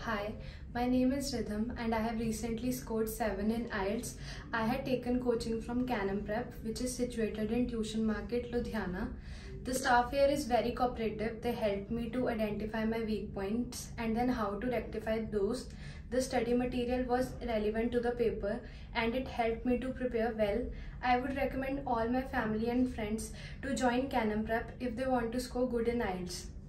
Hi, my name is Rhythm and I have recently scored 7 in IELTS. I had taken coaching from Canam Prep, which is situated in Tuition Market, Ludhiana. The staff here is very cooperative. They helped me to identify my weak points and then how to rectify those. The study material was relevant to the paper and it helped me to prepare well. I would recommend all my family and friends to join Canam Prep if they want to score good in IELTS.